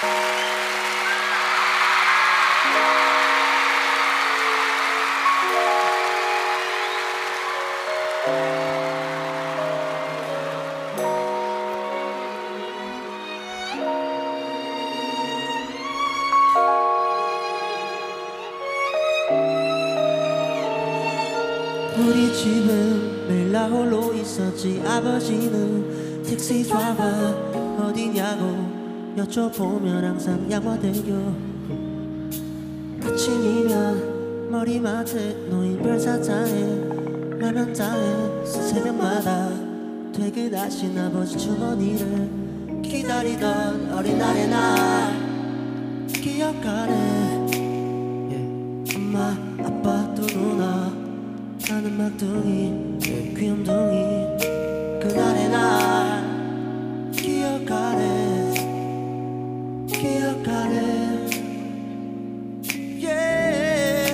우리 집은 매일 나 홀로 있었지. 아버지는 택시 드라이버 어디냐고 여쭤보면 항상 양화대교. 아침이면 머리맡에 놓인 별사자에 라면 다해 새벽마다 퇴근하신 아버지 주머니를 기다리던 어린 날의 날 기억하네. 엄마 아빠 또 누나 나는 막둥이 귀염둥이 그날의 날 기억하네. yeah.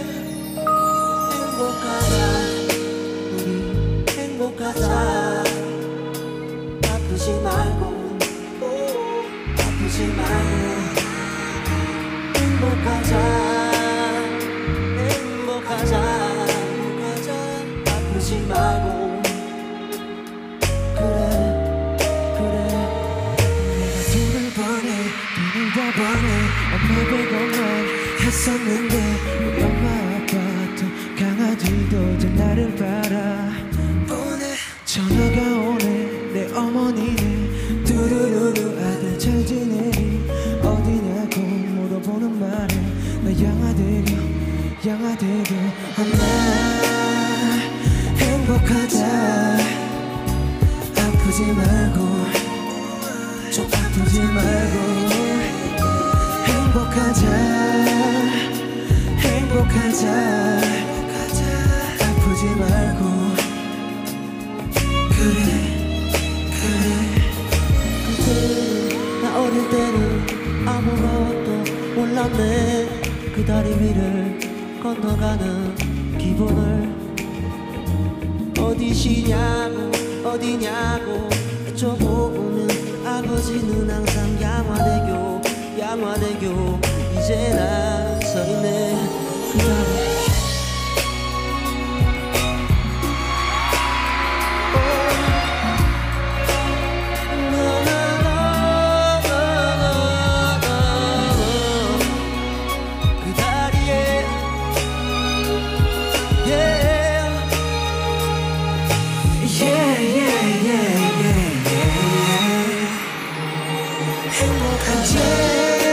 행복하자 우리 행복하자. 아프지 말고 아프지 말고 행복하자 행복하자 아프지 말고. 그래 내가 돈을 버네 돈을 더 버네 엄마 백억만 했었는데 우리 엄마 아빠도 강아지도 이제 나를 바라보네. 전화가 오네 내 어머니네 두루루루 아들 잘 지내니 어디냐고 물어보는 말에 나 양화대교 엄마 행복하자 아프지 말고 좀 아프지 말고 행복하자 아프지 말고. 그래 그때 나 어릴 때는 아무것도 몰랐네. 그 다리 위를 건너가는 기분을 어디냐고 여쭤보면 아버지는 항상 양화대교 이제 나 서있네. 그 다리 행복하자